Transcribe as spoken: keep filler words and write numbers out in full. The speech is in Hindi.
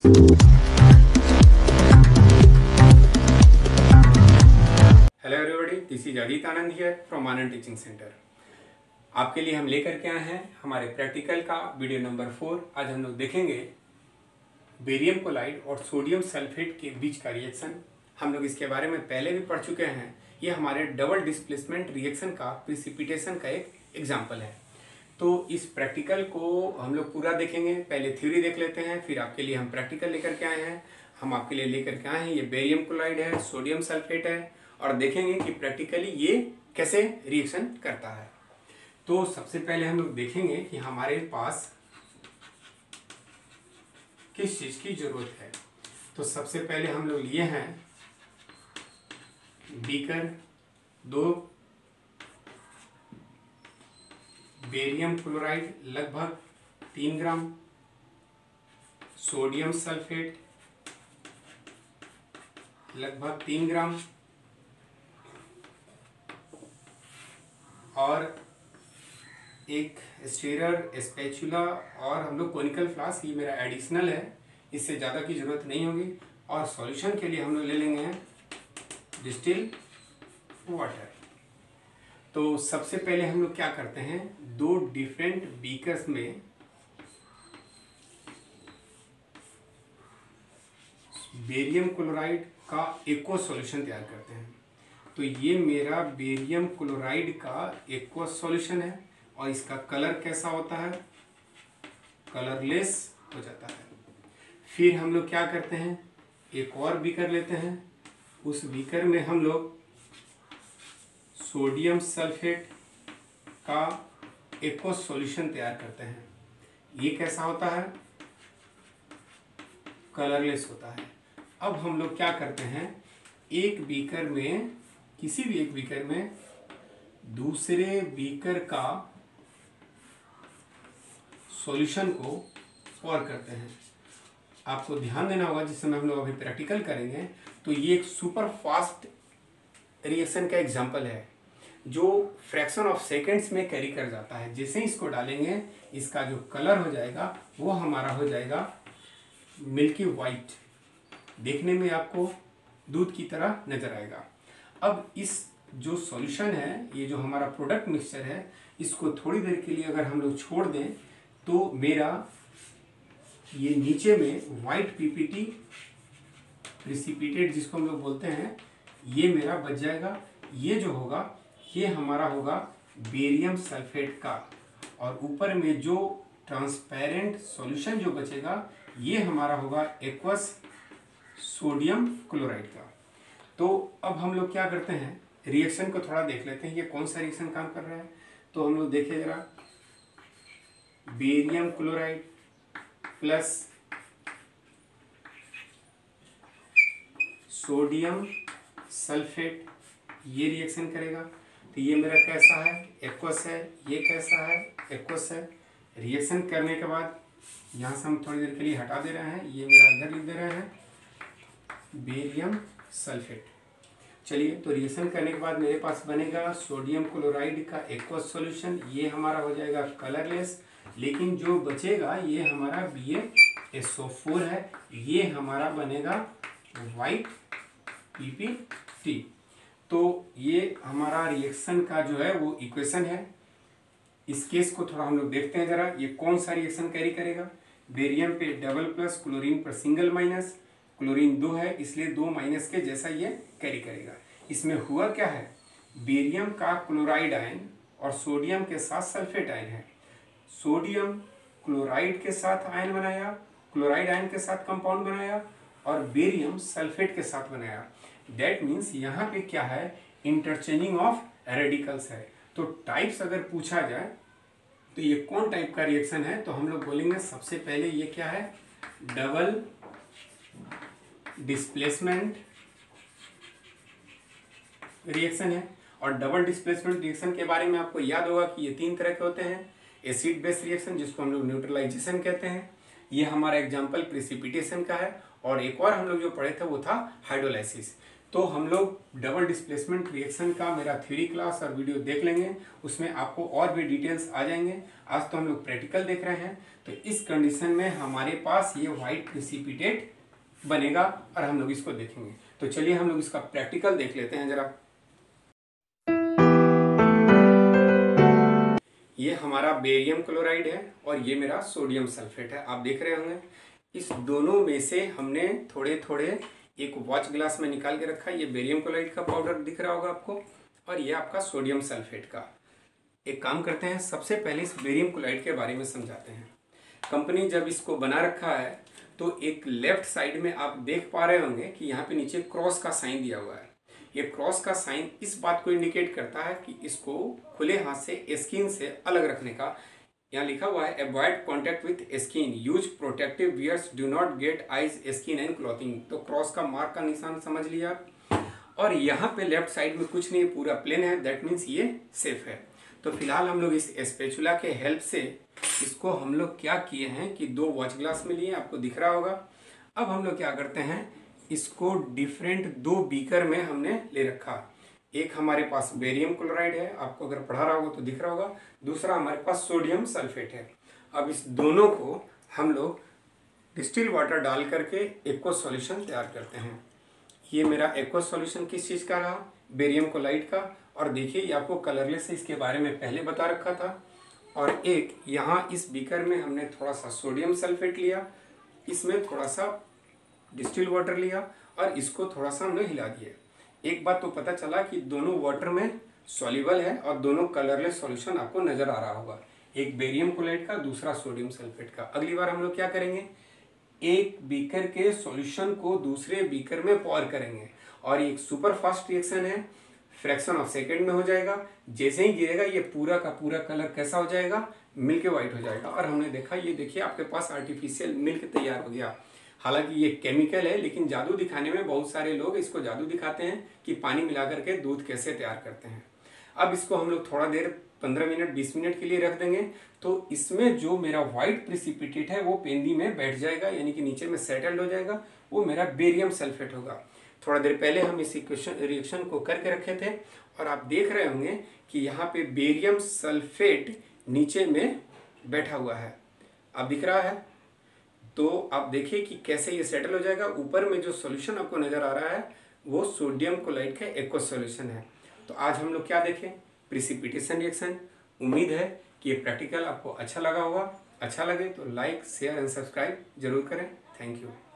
Hello everybody, this is Ajit Anand here from Anand teaching centre. आपके लिए हम लेकर के आए हैं हमारे प्रैक्टिकल का वीडियो नंबर फोर। आज हम लोग देखेंगे बेरियम क्लोराइड और सोडियम सल्फेट के बीच का रिएक्शन। हम लोग इसके बारे में पहले भी पढ़ चुके हैं। ये हमारे डबल डिस्प्लेसमेंट रिएक्शन का प्रिसिपिटेशन का एक एग्जाम्पल है। तो इस प्रैक्टिकल को हम लोग पूरा देखेंगे। पहले थ्योरी देख लेते हैं, फिर आपके लिए हम प्रैक्टिकल लेकर के आए हैं। हम आपके लिए लेकर के आए हैं, ये बेरियम क्लोराइड है, सोडियम सल्फेट है, और देखेंगे कि प्रैक्टिकली ये कैसे रिएक्शन करता है। तो सबसे पहले हम लोग देखेंगे कि हमारे पास किस चीज की जरूरत है। तो सबसे पहले हम लोग लिए हैं बीकर, दो बेरियम क्लोराइड लगभग तीन ग्राम, सोडियम सल्फेट लगभग तीन ग्राम, और एक स्टेरर, स्पैचुला और हम लोग कोनिकल फ्लास्क। ये मेरा एडिशनल है, इससे ज़्यादा की ज़रूरत नहीं होगी। और सॉल्यूशन के लिए हम लोग ले लेंगे डिस्टिल वाटर। तो सबसे पहले हम लोग क्या करते हैं, दो डिफरेंट बीकर्स में बेरियम क्लोराइड का एक्वा सॉल्यूशन तैयार करते हैं। तो ये मेरा बेरियम क्लोराइड का एक्वा सॉल्यूशन है, और इसका कलर कैसा होता है, कलरलेस हो जाता है। फिर हम लोग क्या करते हैं, एक और बीकर लेते हैं। उस बीकर में हम लोग सोडियम सल्फेट का एक्वा सॉल्यूशन तैयार करते हैं। ये कैसा होता है, कलरलेस होता है। अब हम लोग क्या करते हैं, एक बीकर में, किसी भी एक बीकर में दूसरे बीकर का सॉल्यूशन को पोर करते हैं। आपको ध्यान देना होगा, जिस समय हम लोग अभी प्रैक्टिकल करेंगे, तो ये एक सुपर फास्ट रिएक्शन का एग्जांपल है जो फ्रैक्शन ऑफ सेकंड्स में कैरी कर जाता है। जैसे ही इसको डालेंगे, इसका जो कलर हो जाएगा वो हमारा हो जाएगा मिल्की वाइट, देखने में आपको दूध की तरह नजर आएगा। अब इस जो सॉल्यूशन है, ये जो हमारा प्रोडक्ट मिक्सचर है, इसको थोड़ी देर के लिए अगर हम लोग छोड़ दें तो मेरा ये नीचे में वाइट पीपीटी प्रिसिपिटेट जिसको हम लोग बोलते हैं, ये मेरा बच जाएगा। ये जो होगा ये हमारा होगा बेरियम सल्फेट का, और ऊपर में जो ट्रांसपेरेंट सॉल्यूशन जो बचेगा ये हमारा होगा एक्वस सोडियम क्लोराइड का। तो अब हम लोग क्या करते हैं, रिएक्शन को थोड़ा देख लेते हैं, ये कौन सा रिएक्शन काम कर रहा है। तो हम लोग देखें जरा, barium chloride plus sodium sulphate, ये रिएक्शन करेगा। तो ये मेरा कैसा है, एक्वस है। ये कैसा है, एक्वस है। रिएक्शन करने के बाद यहाँ से हम थोड़ी देर के लिए हटा दे रहे हैं, ये मेरा इधर लिख दे रहे हैं बेरियम सल्फेट। चलिए, तो रिएक्शन करने के बाद मेरे पास बनेगा सोडियम क्लोराइड का एक्वस सॉल्यूशन। ये हमारा हो जाएगा कलरलेस, लेकिन जो बचेगा ये हमारा बी एस ओ फोर है। ये हमारा बनेगा वाइट पीपीटी। तो ये हमारा रिएक्शन का जो है वो इक्वेशन है। इस केस को थोड़ा हम लोग देखते हैं जरा, ये कौन सा रिएक्शन कैरी करेगा। बेरियम पे डबल प्लस, क्लोरीन पर सिंगल माइनस। क्लोरीन दो है इसलिए दो माइनस के जैसा ये कैरी करेगा। इसमें हुआ क्या है, बेरियम का क्लोराइड आयन और सोडियम के साथ सल्फेट आयन है। सोडियम क्लोराइड के साथ आयन बनाया, क्लोराइड आयन के साथ कंपाउंड बनाया, और बेरियम सल्फेट के साथ बनाया। दैट मीन्स यहाँ पे क्या है, इंटरचेंजिंग ऑफ रेडिकल्स है। तो टाइप्स अगर पूछा जाए तो ये कौन टाइप का रिएक्शन है, तो हम लोग बोलेंगे सबसे पहले ये क्या है, डबल डिस्प्लेसमेंट रिएक्शन है। और डबल डिस्प्लेसमेंट रिएक्शन के बारे में आपको याद होगा कि ये तीन तरह के होते हैं। एसिड बेस रिएक्शन जिसको हम लोग न्यूट्रलाइजेशन कहते हैं, ये हमारा एग्जांपल प्रिसिपिटेशन का है। और एक और हम लोग जो पढ़े थे वो था हाइड्रोलाइसिस। तो हम लोग डबल डिस्प्लेसमेंट रिएक्शन का मेरा थ्योरी क्लास और वीडियो देख लेंगे, उसमें आपको और भी डिटेल्स आ जाएंगे। आज तो हम लोग प्रैक्टिकल देख रहे हैं, तो इस कंडीशन में हमारे पास ये वाइट प्रिसिपिटेट बनेगा और हम लोग इसको देखेंगे। तो चलिए हम लोग इसका प्रैक्टिकल देख लेते हैं जरा। ये हमारा बेरियम क्लोराइड है और ये मेरा सोडियम सल्फेट है। आप देख रहे होंगे इस दोनों में से हमने थोड़े थोड़े एक वॉच ग्लास में निकाल के रखा है। ये बेरियम क्लोराइड का पाउडर दिख रहा होगा आपको और ये आपका सोडियम सल्फेट का। एक काम करते हैं, सबसे पहले इस बेरियम क्लोराइड के बारे में समझाते हैं। कंपनी जब इसको बना रखा है तो एक लेफ्ट साइड में आप देख पा रहे होंगे कि यहाँ पे नीचे क्रॉस का साइन दिया हुआ है। ये क्रॉस का साइन इस बात को इंडिकेट करता है कि इसको खुले हाथ से स्किन से अलग रखने का। यहाँ लिखा हुआ है avoid contact with skin, use protective wears, do not get eyes skin and clothing. तो क्रॉस का मार्क का निशान समझ लिया आप। और यहाँ पे लेफ्ट साइड में कुछ नहीं, पूरा प्लेन है, दैट मीन्स ये सेफ है। तो फिलहाल हम लोग इस स्पैचुला के हेल्प से इसको हम लोग क्या किए हैं कि दो वॉच ग्लास में लिए, आपको दिख रहा होगा। अब हम लोग क्या करते हैं, इसको डिफरेंट दो बीकर में हमने ले रखा। एक हमारे पास बेरियम क्लोराइड है, आपको अगर पढ़ा रहा होगा तो दिख रहा होगा, दूसरा हमारे पास सोडियम सल्फेट है। अब इस दोनों को हम लोग डिस्टिल वाटर डाल करके एक्वस सॉल्यूशन तैयार करते हैं। ये मेरा एक्वस सॉल्यूशन किस चीज़ का रहा, बेरियम क्लोराइड का। और देखिए ये आपको कलरलेस है, इसके बारे में पहले बता रखा था। और एक यहाँ इस बीकर में हमने थोड़ा सा सोडियम सल्फेट लिया, इसमें थोड़ा सा डिस्टिल वाटर लिया और इसको थोड़ा सा हमने हिला दिया। एक बात तो पता चला कि दोनों वाटर में सॉल्युबल है और दोनों कलरलेस सॉल्यूशन आपको नजर आ रहा होगा, एक बेरियम क्लोराइड का, दूसरा सोडियम सल्फेट का। अगली बार हम लोग क्या करेंगे, एक बीकर के सॉल्यूशन को दूसरे बीकर में पॉर करेंगे और एक सुपर फास्ट रिएक्शन है, फ्रैक्शन ऑफ सेकेंड में हो जाएगा। जैसे ही गिरेगा ये पूरा का पूरा कलर कैसा हो जाएगा, मिल्क वाइट हो जाएगा। और हमने देखा, ये देखिए आपके पास आर्टिफिशियल मिल्क तैयार हो गया। हालांकि ये केमिकल है, लेकिन जादू दिखाने में बहुत सारे लोग इसको जादू दिखाते हैं कि पानी मिला करके दूध कैसे तैयार करते हैं। अब इसको हम लोग थोड़ा देर पंद्रह मिनट बीस मिनट के लिए रख देंगे, तो इसमें जो मेरा व्हाइट प्रिसिपिटेट है वो पेंदी में बैठ जाएगा, यानी कि नीचे में सेटल्ड हो जाएगा। वो मेरा बेरियम सल्फेट होगा। थोड़ा देर पहले हम इस इक्वेशन रिएक्शन को करके रखे थे और आप देख रहे होंगे कि यहाँ पे बेरियम सल्फेट नीचे में बैठा हुआ है, अब दिख रहा है। तो आप देखिए कि कैसे ये सेटल हो जाएगा। ऊपर में जो सॉल्यूशन आपको नजर आ रहा है वो सोडियम क्लोराइड का एक्वस सॉल्यूशन है। तो आज हम लोग क्या देखें, प्रिसिपिटेशन रिएक्शन। उम्मीद है कि ये प्रैक्टिकल आपको अच्छा लगा होगा। अच्छा लगे तो लाइक शेयर एंड सब्सक्राइब जरूर करें। Thank you.